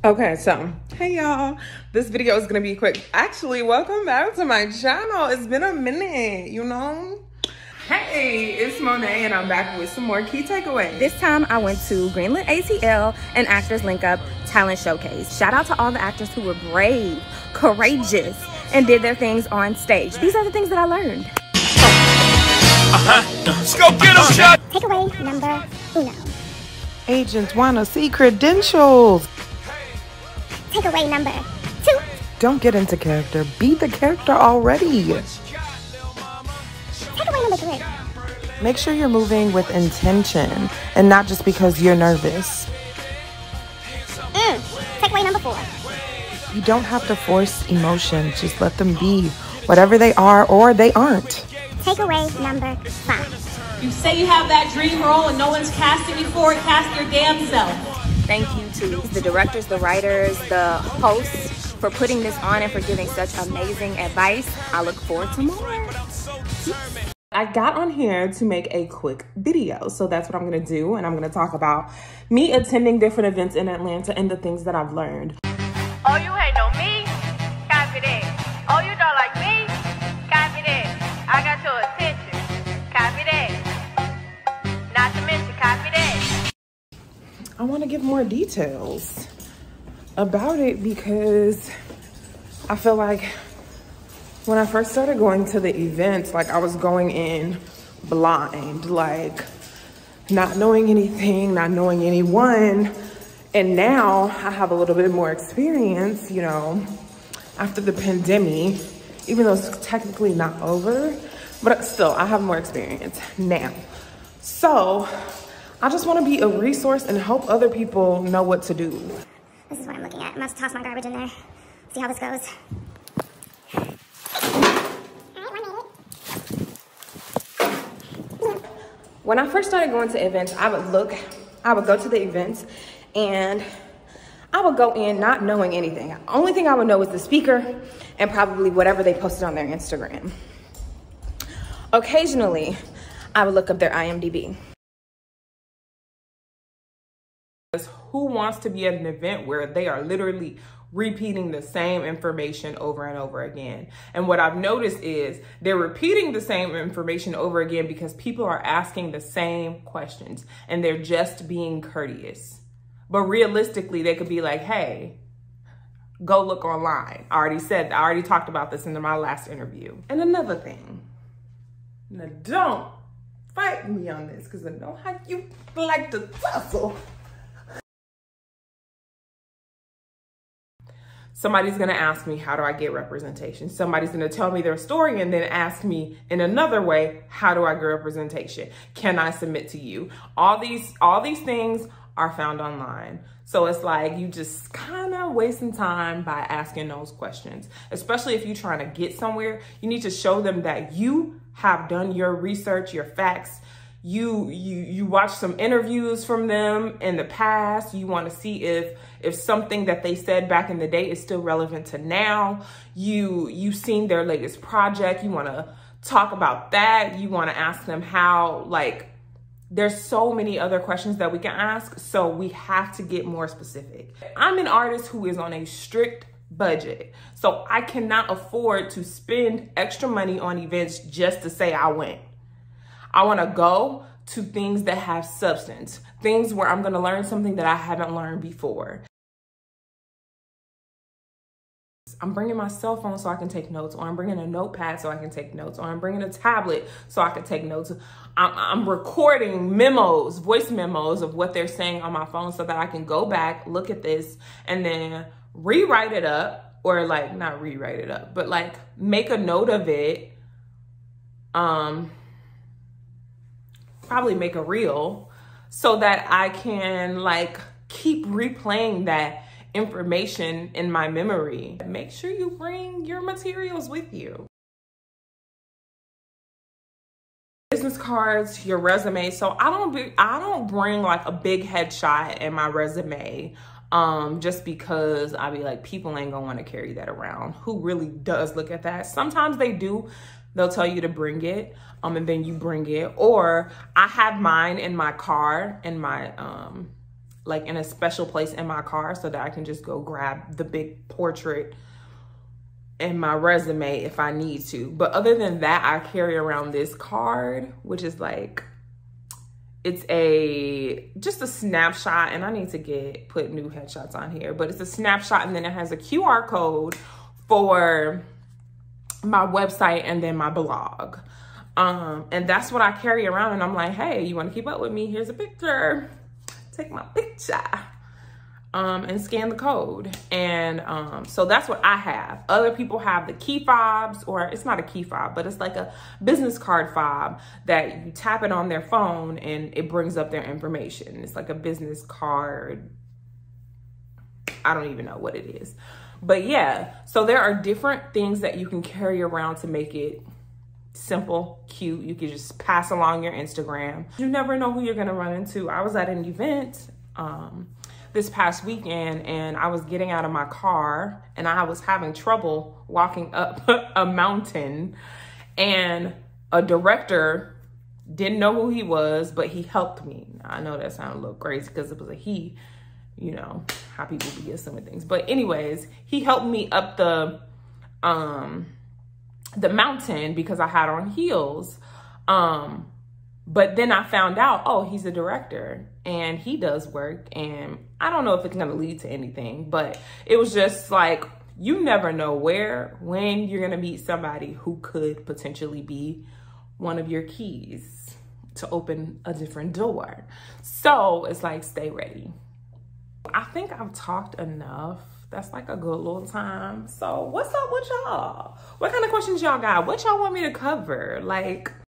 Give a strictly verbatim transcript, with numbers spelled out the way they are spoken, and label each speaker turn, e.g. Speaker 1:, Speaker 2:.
Speaker 1: Okay, so hey y'all, this video is gonna be quick. Actually, welcome back to my channel. It's been a minute, you know. Hey, it's Monet and I'm back with some more key takeaways.
Speaker 2: This time I went to Greenland A T L and Actors Link Up Talent Showcase. Shout out to all the actors who were brave, courageous, and did their things on stage. These are the things that I learned.
Speaker 3: Uh-huh. Let's go get them, shot.
Speaker 4: Takeaway number uno.
Speaker 1: Agents wanna see credentials.
Speaker 4: Takeaway number two.
Speaker 1: Don't get into character. Be the character already.
Speaker 4: Takeaway number three.
Speaker 1: Make sure you're moving with intention and not just because you're nervous.
Speaker 4: Mm. Takeaway number four.
Speaker 1: You don't have to force emotions. Just let them be whatever they are or they aren't.
Speaker 4: Takeaway number five.
Speaker 5: You say you have that dream role and no one's casting you for it, cast your damn self.
Speaker 2: Thank you to the directors, the writers, the hosts for putting this on and for giving such amazing advice. I look forward to more.
Speaker 1: I got on here to make a quick video, so that's what I'm gonna do, and I'm gonna talk about me attending different events in Atlanta and the things that I've learned.
Speaker 6: Oh, you hate on me? Copy that. Oh, you don't like me? Copy that. I got your attention. Copy that. Not to mention, copy that.
Speaker 1: I want to give more details about it because I feel like when I first started going to the events, like I was going in blind, like not knowing anything, not knowing anyone. And now I have a little bit more experience, you know, after the pandemic, even though it's technically not over, but still I have more experience now. So I just want to be a resource and help other people know what to do.
Speaker 4: This is what I'm looking at. I must toss my garbage in there. See how this goes.
Speaker 2: When I first started going to events, I would look, I would go to the events and I would go in not knowing anything. The only thing I would know was the speaker and probably whatever they posted on their Instagram. Occasionally, I would look up their I M D B.
Speaker 1: Who wants to be at an event where they are literally repeating the same information over and over again? And what I've noticed is they're repeating the same information over again because people are asking the same questions and they're just being courteous. But realistically, they could be like, hey, go look online. I already said, I already talked about this in my last interview. And another thing, now don't fight me on this because I know how you like to tussle. Somebody's gonna ask me, how do I get representation? Somebody's gonna tell me their story and then ask me in another way, how do I get representation? Can I submit to you? All these, all these things are found online. So it's like you just kind of wasting time by asking those questions, especially if you're trying to get somewhere. You need to show them that you have done your research, your facts. You, you, you watch some interviews from them in the past. You want to see if, if something that they said back in the day is still relevant to now. You, you've seen their latest project. You want to talk about that. You want to ask them how, like, there's so many other questions that we can ask. So we have to get more specific. I'm an artist who is on a strict budget. So I cannot afford to spend extra money on events just to say I went. I want to go to things that have substance, things where I'm going to learn something that I haven't learned before. I'm bringing my cell phone so I can take notes, or I'm bringing a notepad so I can take notes, or I'm bringing a tablet so I can take notes. I'm, I'm recording memos, voice memos of what they're saying on my phone so that I can go back, look at this, and then rewrite it up, or like not rewrite it up, but like make a note of it. Um, probably make a reel so that I can like keep replaying that information in my memory. Make sure you bring your materials with you. Business cards, your resume. So I don't be, I don't bring like a big headshot in my resume um, just because I be like, people ain't gonna want to carry that around. Who really does look at that? Sometimes they do. They'll tell you to bring it, um, and then you bring it. Or I have mine in my car, in my um, like in a special place in my car so that I can just go grab the big portrait and my resume if I need to. But other than that, I carry around this card, which is like, it's a, just a snapshot, and I need to get, put new headshots on here, but it's a snapshot, and then it has a Q R code for my website and then my blog. Um, and that's what I carry around, and I'm like, hey, you want to keep up with me? Here's a picture. Take my picture. Um, and scan the code. And um, so that's what I have. Other people have the key fobs, or it's not a key fob, but it's like a business card fob that you tap it on their phone and it brings up their information. It's like a business card. I don't even know what it is. But yeah, so there are different things that you can carry around to make it simple, cute. You can just pass along your Instagram. You never know who you're gonna run into. I was at an event um, this past weekend, and I was getting out of my car and I was having trouble walking up a mountain, and a director didn't know who he was, but he helped me. I know that sounded a little crazy because it was a he, you know, how people be assuming things. But anyways, he helped me up the, um, the mountain because I had on heels. Um, but then I found out, oh, he's a director and he does work, and I don't know if it's gonna lead to anything, but it was just like, you never know where, when you're gonna meet somebody who could potentially be one of your keys to open a different door. So it's like, stay ready. I think I've talked enough. That's like a good little time. So what's up with y'all? What kind of questions y'all got? What y'all want me to cover? Like,